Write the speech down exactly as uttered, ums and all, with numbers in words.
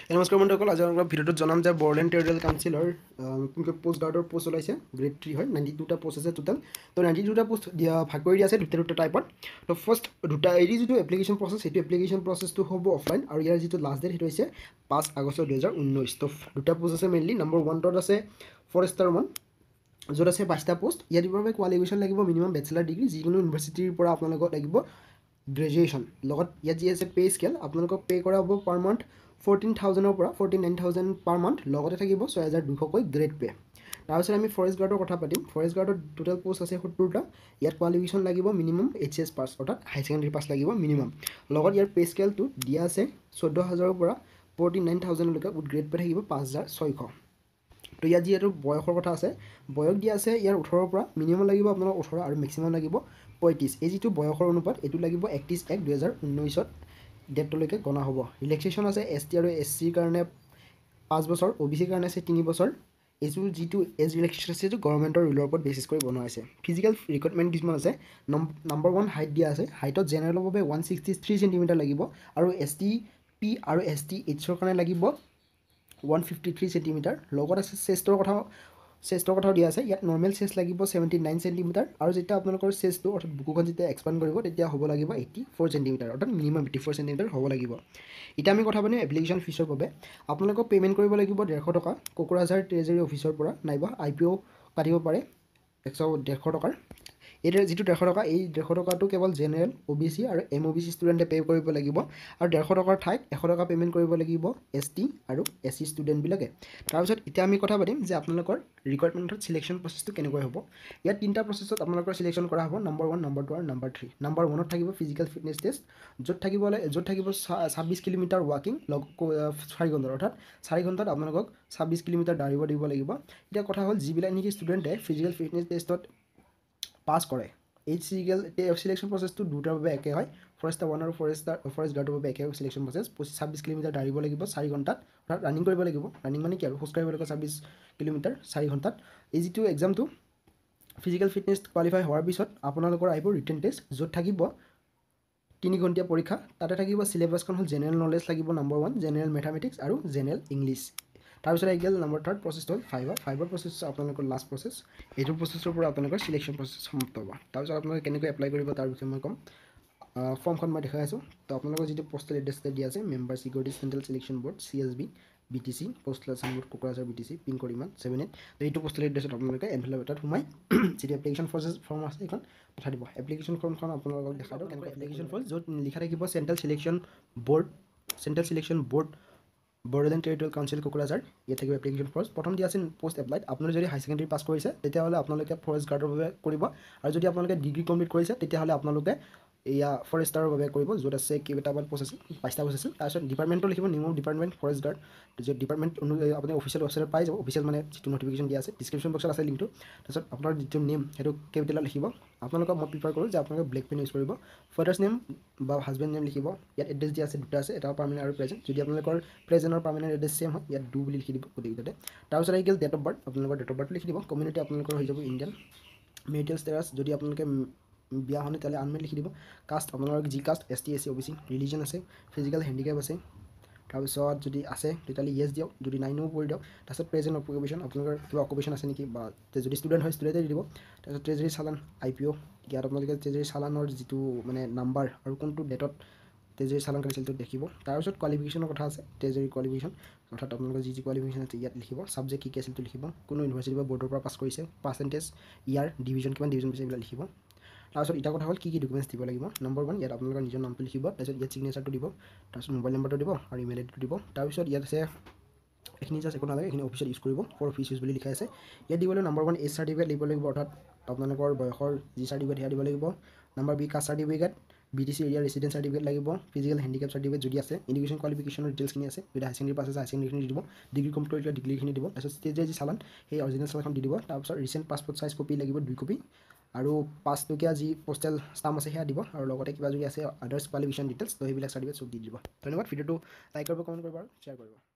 নমস্কাৰ বন্ধুসকল, আজি আমাৰ ভিডিঅ'টোত জনাম যে বৰলেণ্ড টেৰিটৰিয়েল কাউন্সিলৰ নতুনকৈ পোষ্ট গাৰ্ডৰ পোষ্ট ওলাইছে। গ্ৰেড থ্ৰী হয়, নাইণ্টি টুটা পোষ্ট আছে টোটেল। তো নাইণ্টি টুটা পোষ্ট দিয়া ভাগ কৰি দিয়া আছে দুটা দুটা টাইপত। তো ফাৰ্ষ্ট দুটা এৰি যিটো এপ্লিকেশ্যন প্ৰচেছ, সেইটো এপ্লিকেশ্যন প্ৰচেছটো হ'ব অফলাইন, আৰু ইয়াৰ যিটো লাষ্ট ডেট সেইটো হৈছে পাঁচ আগষ্ট দুহেজাৰ ঊনৈছ। তো দুটা পোষ্ট আছে মেইনলি। নম্বৰ ওৱানটোত আছে ফৰেষ্টাৰ ওৱান, য'ত আছে বাইছটা পোষ্ট। ইয়াৰ দিবৰ বাবে কোৱালিফিকেশ্যন লাগিব মিনিমাম বেচেলাৰ ডিগ্ৰী, যিকোনো ইউনিভাৰ্চিটিৰ পৰা আপোনালোকক লাগিব গ্ৰেজুৱেশ্যন। লগত ইয়াত যি আছে পে' স্কেল, আপোনালোকক পে' কৰা হ'ব পাৰ মান্থ ফৰ্টিন থাউজেণ্ডৰ পৰা forty nine thousand per month. লগতে থাকিব ছয় হাজাৰ দুশকৈ গ্ৰেড পে'। তাৰপিছত আমি ফৰেষ্ট গাৰ্ডৰ কথা পাতিম। ফৰেষ্ট গাৰ্ডত টোটেল পোষ্ট আছে সত্তৰটা। ইয়াত কোৱালিফিকেশ্যন লাগিব মিনিমাম এইচ এছ পাছ, অৰ্থাৎ হাই ছেকেণ্ডেৰী পাছ লাগিব মিনিমাম। লগত ইয়াৰ পে' স্কেলটো দিয়া আছে চৈধ্য হাজাৰৰ পৰা ফৰ্টি নাইন থাউজেণ্ডলৈকে, উইথ গ্ৰেড পে' থাকিব পাঁচ হাজাৰ ছয়শ। তো ইয়াত যিহেতু বয়সৰ কথা আছে, বয়স দিয়া আছে ইয়াৰ ওঠৰৰ পৰা, মিনিমাম লাগিব আপোনাৰ ওঠৰ আৰু মেক্সিমাম লাগিব পঁয়ত্ৰিছ। এই যিটো বয়সৰ অনুপাত এইটো লাগিব একত্ৰিছ এক দুহেজাৰ ঊনৈছত ডেটলৈকে গণা হ'ব। ৰিলেক্সেশ্যন আছে এছ টি আৰু এছ চিৰ কাৰণে পাঁচ বছৰ, অ' বি চিৰ কাৰণে আছে তিনি বছৰ। এইটো যিটো এজ ৰিলেক্সেশ্যন আছে, এইটো গভৰ্ণমেণ্টৰ ৰুলৰ ওপৰত বেচিছ কৰি বনোৱা হৈছে। ফিজিকেল ৰিকুৱাৰমেণ্ট কিছুমান আছে। নম্বৰ ওৱান হাইট দিয়া আছে। হাইটত জেনেৰেলৰ বাবে ওৱান ছিক্সটি থ্ৰী চেণ্টিমিটাৰ লাগিব, আৰু এছ টি পি আৰু এছ টি এইচৰ কাৰণে লাগিব ওৱান ফিফটি থ্ৰী চেণ্টিমিটাৰ। লগত আছে চেষ্টৰ কথা চেষ্টৰ কথাও দিয়া আছে। ইয়াত নৰ্মেল চেষ্ট লাগিব ছেভেণ্টি নাইন চেণ্টিমিটাৰ, আৰু যেতিয়া আপোনালোকৰ চেষ্টটো অৰ্থাৎ বুকুখন যেতিয়া এক্সপাণ্ড কৰিব তেতিয়া হ'ব লাগিব এইটি ফ'ৰ চেণ্টিমিটাৰ, অৰ্থাৎ মিনিমাম এইটি ফ'ৰ চেণ্টিমিটাৰ হ'ব লাগিব। এতিয়া আমি কথা পাতিম এপ্লিকেশ্যন ফিজৰ বাবে। আপোনালোকক পে'মেণ্ট কৰিব লাগিব ডেৰশ টকা কোকৰাঝাৰ ট্ৰেজাৰী অফিচৰ পৰা, নাইবা আই পি অ' কাটিব পাৰে একশ ডেৰশ টকাৰ। এই যিটো ডেৰশ টকা, এই ডেৰশ টকাটো কেৱল জেনেৰেল, অ' বি চি আৰু এম অ' বি চি ষ্টুডেণ্টে পে' কৰিব লাগিব, আৰু ডেৰশ টকাৰ ঠাইত এশ টকা পে'মেণ্ট কৰিব লাগিব এছ টি আৰু এছ চি ষ্টুডেণ্টবিলাকে। তাৰপিছত এতিয়া আমি কথা পাতিম যে আপোনালোকৰ ৰিকুৱাৰমেণ্টত চিলেকশ্যন প্ৰচেছটো কেনেকৈ হ'ব। ইয়াত তিনিটা প্ৰচেছত আপোনালোকৰ চিলেকশ্যন কৰা হ'ব, নম্বৰ ওৱান, নম্বৰ টু আৰু নম্বৰ থ্ৰী। নম্বৰ ওৱানত থাকিব ফিজিকেল ফিটনেছ টেষ্ট, য'ত থাকিব য'ত থাকিব ছাব্বিছ কিলোমিটাৰ ৱাকিং লগ চাৰি ঘণ্টাৰ, অৰ্থাৎ চাৰি ঘণ্টাত আপোনালোকক ছাব্বিছ কিলোমিটাৰ দৌৰিব দিব লাগিব। এতিয়া কথা হ'ল যিবিলাক নেকি ষ্টুডেণ্টে ফিজিকেল ফিটনেছ টেষ্টত পাছ কৰে, এই ফিজিকেল চিলেকশ্যন প্ৰচেছটো দুটাৰ বাবে একে হয়। ফৰেষ্টাৰ ওৱান আৰু ফৰেষ্টাৰ ফৰেষ্ট গাৰ্ডৰ বাবে একে হয় চিলেকশ্যন প্ৰচেছ। পঁচিছ ছাব্বিছ কিলোমিটাৰ দৌৰিব লাগিব চাৰি ঘণ্টাত, অৰ্থাৎ ৰানিং কৰিব লাগিব। ৰানিং মানে কি আৰু খোজ কাঢ়িব লাগিব ছাব্বিছ কিলোমিটাৰ চাৰি ঘণ্টাত। এই যিটো এক্সামটো ফিজিকেল ফিটনেছ কোৱালিফাই হোৱাৰ পিছত আপোনালোকৰ আহিব ৰিটেন টেষ্ট, য'ত থাকিব তিনি ঘণ্টীয়া পৰীক্ষা। তাতে থাকিব চিলেবাছখন হ'ল জেনেৰেল নলেজ লাগিব নম্বৰ ওৱান, জেনেৰেল মেথামেটিক্স আৰু জেনেৰেল ইংলিছ। তাৰপিছত আহি গ'ল নম্বৰ থাৰ্ড প্ৰচেছটো হ'ল ফাইভৰ ফাইভৰ প্ৰচেছ আপোনালোকৰ লাষ্ট প্ৰচেছ। এইটো প্ৰচেছৰ পৰা আপোনালোকৰ চিলেকশ্যন প্ৰচেছ সমাপ্ত হ'ব। তাৰপিছত আপোনালোকে কেনেকৈ এপ্লাই কৰিব তাৰ বিষয়ে মই ক'ম। ফৰ্মখন মই দেখাই আছোঁ। তো আপোনালোকৰ যিটো পষ্টেল এড্ৰেছ দিয়া আছে, member security central selection board C S B B T C postal Assam Kokrajhar B T C pin কৰি ইমান ছেভেন এইট। তো এইটো পষ্টেল এড্ৰেছত আপোনালোকে এনভেলপ এটাত সোমাই যিটো এপ্লিকেশ্যন প্ৰচেছ ফৰ্ম আছে সেইখন পঠাই দিব। এপ্লিকেশ্যন ফৰ্মখন আপোনালোকক দেখাই দিওঁ কেনেকৈ এপ্লিকেশ্যন ফৰ্ম, য'ত লিখা থাকিব central selection board central selection board Bodoland territorial council Kokrajhar. ইয়াত থাকিব এপ্লিকেশ্যন ফৰ্ম। প্ৰথম দিয়া আছে পোষ্ট এপ্লাইড। আপোনালোকে যদি হাই ছেকেণ্ডেৰী পাছ কৰিছে তেতিয়াহ'লে আপোনালোকে ফৰেষ্ট গাৰ্ডৰ বাবে কৰিব, আৰু যদি আপোনালোকে ডিগ্ৰী কমপ্লিট কৰিছে তেতিয়াহ'লে আপোনালোকে এয়া ফৰেষ্টাৰৰ বাবে কৰিব, য'ত আছে কেইটামান পোষ্ট আছে, বাইছটা পোষ্ট আছে। তাৰপিছত ডিপাৰ্টমেণ্টটো লিখিব নিউ ডিপাৰ্টমেণ্ট ফৰেষ্ট গাৰ্ড, য'ত ডিপাৰ্টমেণ্ট অনুযায়ী আপুনি অফিচিয়েল ৱেবছাইটত পাই যাব। অফিচিয়েল মানে যিটো নটিফিকেশ্যন দিয়া আছে, ডিছক্ৰিপশ্যন বক্সত আছে লিংকটো। তাৰপিছত আপোনাৰ যিটো নেম সেইটো কেপিটেলত লিখিব। আপোনালোকক মই প্ৰিফাৰ কৰোঁ যে আপোনালোকে ব্লেক পেন ইউজ কৰিব। ফাদাৰ্ছ নেম বা হাজবেণ্ড নেম লিখিব। ইয়াত এড্ৰেছ দিয়া আছে দুটা আছে, এটা পাৰ্মানেণ্ট আৰু প্ৰেজেণ্ট। যদি আপোনালোকৰ প্ৰেজেণ্ট আৰু পাৰ্মানেণ্ট এড্ৰেছ ছেম হয়, ইয়াত ডু বুলি লিখি দিব গোটেইকেইটাতে। তাৰপিছত আহি গ'ল ডেট অফ বাৰ্থ, আপোনালোকৰ ডেট অফ বাৰ্থ লিখি দিব। কমিউনিটি আপোনালোকৰ হৈ যাব ইণ্ডিয়ান। মেৰিটেল ষ্টেটাছ, যদি আপোনালোকে বিয়া হয় তেতিয়াহ'লে আনমেৰিড লিখি দিব। কাষ্ট আপোনালোকৰ যি caste, S T S C O' B C. Religion আছে, ফিজিকেল হেণ্ডিকেপ আছে। তাৰপিছত যদি আছে তেতিয়াহ'লে য়েছ দিয়ক, যদি নাই নো কৰি দিয়ক। তাৰপিছত প্ৰেজেণ্ট অকুপেশ্যন, আপোনালোকৰ কিবা অকুপেশ্যন আছে নেকি, বা যদি ষ্টুডেণ্ট হয় ষ্টুডেণ্টে দি দিব। তাৰপিছত ট্ৰেজাৰী চালান, আই পি অ', ইয়াত আপোনালোকে ট্ৰেজাৰী চালানৰ যিটো মানে নাম্বাৰ আৰু কোনটো ডেটত ট্ৰেজাৰী চালান কাটিছিল সেইটো দেখিব। তাৰপিছত কোৱালিফিকেশ্যনৰ কথা আছে, ট্ৰেজাৰী কোৱালিফিকেশ্যন, অৰ্থাৎ আপোনালোকৰ যি যি কোৱালিফিকেশ্যন আছে ইয়াত লিখিব। ছাবজেক্ট কি কি আছিল সেইটো লিখিব। কোনো ইউনিভাৰ্চিটি বা বৰ্ডৰ পৰা পাছ কৰিছে, পাৰ্চেণ্টেজ, ইয়াৰ, ডিভিজন কিমান ডিভিজন পাইছে এইবিলাক লিখিব। তাৰপিছত এটা কথা হ'ল কি কি ডকুমেণ্টছ দিব লাগিব। নম্বৰ ওৱান, ইয়াত আপোনালোকৰ নিজৰ নামটো লিখিব। তাৰপিছত ইয়াত ছিগনেচাৰটো দিব, তাৰপিছত মোবাইল নম্বৰটো দিব আৰু ইমেইল আইডিটো দিব। তাৰপিছত ইয়াত আছে এইখিনি জাষ্ট একো নালাগে, এইখিনি অফিচিয়েল ইউজ কৰিব, ফৰ অফিচ ইউজ বুলি লিখা আছে। ইয়াত দিবলৈ নম্বৰ ওৱান এজ চাৰ্টিফিকেট দিব লাগিব, অৰ্থাৎ আপোনালোকৰ বয়সৰ যি চাৰ্টিফিকেট সেয়া দিব লাগিব। Number B caste certificate, B T C area residence certificate লাগিব। ফিজিকেল হেণ্ডিকেপ চাৰ্টিফিকেট যদি আছে, এডুকেশ্যন কোৱালিফিকেশ্যনৰ ডিটেইলছখিনি আছে। যদি হাই ছেকেণ্ডেৰী পাছ আছে হাই ছেকেণ্ডেৰীখিনি দিব, ডিগ্ৰী কমপ্লিট কৰিলে ডিগ্ৰীখিনি দিব। তাৰপিছত ষ্টেজৰ যি চালান সেই অৰিজিনেল চালানখন দি দিব। তাৰপিছত ৰিচেণ্ট পাছপৰ্ট চাইজ কপি লাগিব দুই কপি, আৰু পাঁচ টকীয়া যি পোষ্টেল ষ্টাম্প আছে সেয়া দিব, আৰু লগতে কিবা যদি আছে আদাৰ্ছ কোৱালিফিকেশ্যন ডিটেইলছ, তো সেইবিলাক চাৰ্টিফিকেট চব দি দিব। ধন্যবাদ। ভিডিঅ'টো লাইক কৰিব, কমেণ্ট কৰিব আৰু শ্বেয়াৰ কৰিব।